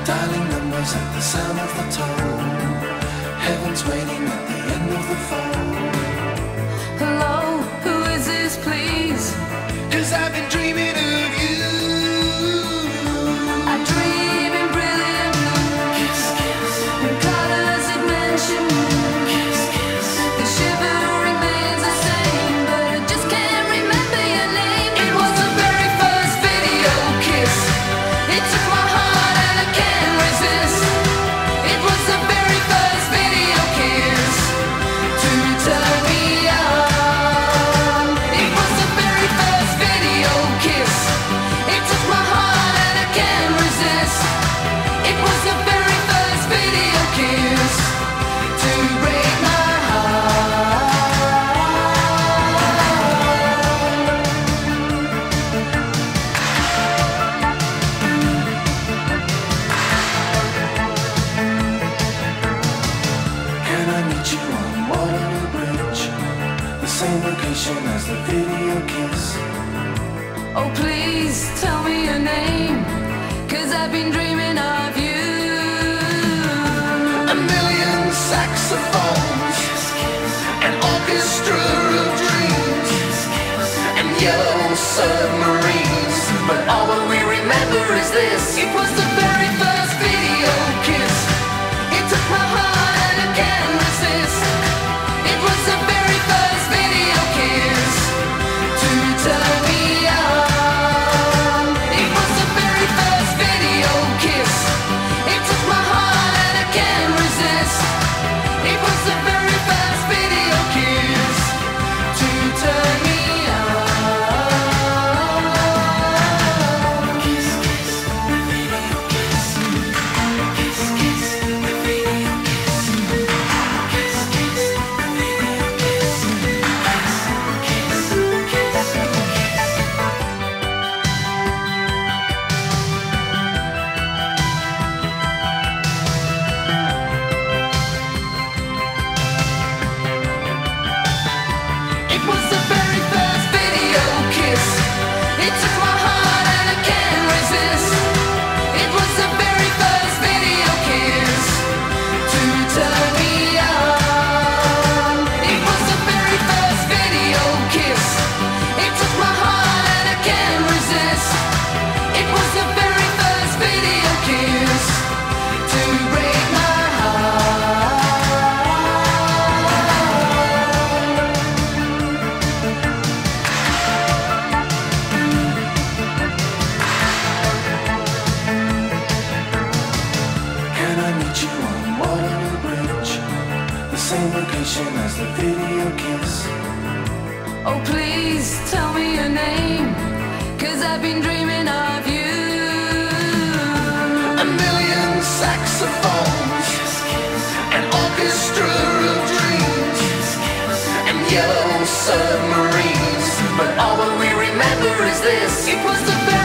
Dialing numbers at the sound of the tone. Heaven's waiting at the end of the phone. Hello, who is this, please? 'Cause I've been dreaming of you. I dream in brilliant blue. Kiss, kiss. When colors that mention you. Kiss, kiss. The shiver remains the same, but I just can't remember your name. It was the very first video kiss. It took my heart and I can't resist. It was the very first video kiss To turn me on. It was the very first video kiss. It took my heart and I can't resist. It was the very first video kiss To break my heart. Can I meet you on Waterloo Bridge? The same location as the video kiss. Oh, please tell me your name, 'cause I've been dreaming of you. A million saxophones, an orchestra of dreams, and yellow submarines. But all that we remember is this. It was the very first video kiss. It took my heart and I can't resist. It was the very first video kiss To turn me on. It was the very first video kiss. It took my heart and I can't resist. It was the very first video kiss To turn me on. Kiss, kiss, the video kiss. Kiss, kiss, the video kiss. Kiss, kiss, the video kiss. Kiss, kiss, kiss. It was the very first video kiss. It took my heart and I can't resist. It was the very first video kiss To turn me on. It was the very first video kiss. It took my heart and I can't resist. It was the very first video kiss To break my heart. Can I meet you on Waterloo Bridge? The same location as the video kiss. Oh, please tell me your name, 'cause I've been dreaming of you. A million saxophones, an orchestra of dreams, and yellow submarines. But all that we remember is this. It was the very